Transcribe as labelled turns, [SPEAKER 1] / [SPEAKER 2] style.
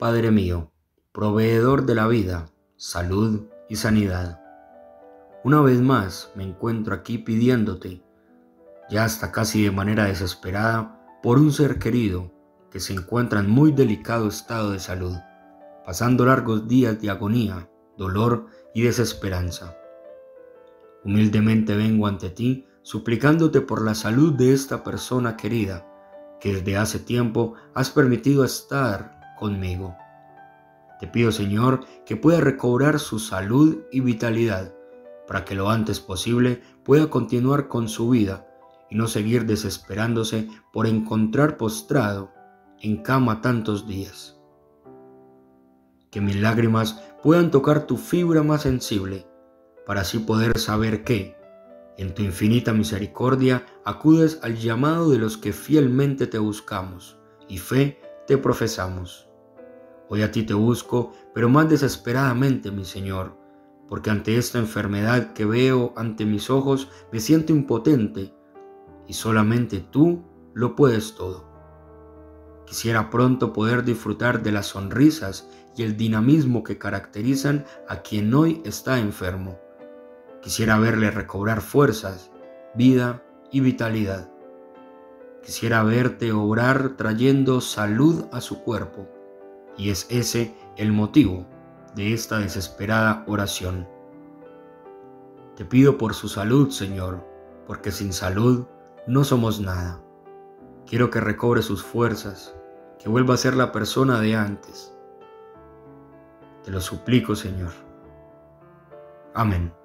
[SPEAKER 1] Padre mío, proveedor de la vida, salud y sanidad. Una vez más me encuentro aquí pidiéndote, ya hasta casi de manera desesperada, por un ser querido que se encuentra en muy delicado estado de salud, pasando largos días de agonía, dolor y desesperanza. Humildemente vengo ante ti, suplicándote por la salud de esta persona querida, que desde hace tiempo has permitido estar conmigo. Te pido, Señor, que pueda recobrar su salud y vitalidad, para que lo antes posible pueda continuar con su vida y no seguir desesperándose por encontrar postrado en cama tantos días. Que mis lágrimas puedan tocar tu fibra más sensible, para así poder saber que, en tu infinita misericordia, acudes al llamado de los que fielmente te buscamos y fe te profesamos. Hoy a ti te busco, pero más desesperadamente, mi Señor, porque ante esta enfermedad que veo ante mis ojos me siento impotente y solamente tú lo puedes todo. Quisiera pronto poder disfrutar de las sonrisas y el dinamismo que caracterizan a quien hoy está enfermo. Quisiera verle recobrar fuerzas, vida y vitalidad. Quisiera verte obrar trayendo salud a su cuerpo, y es ese el motivo de esta desesperada oración. Te pido por su salud, Señor, porque sin salud no somos nada. Quiero que recobre sus fuerzas, que vuelva a ser la persona de antes. Te lo suplico, Señor. Amén.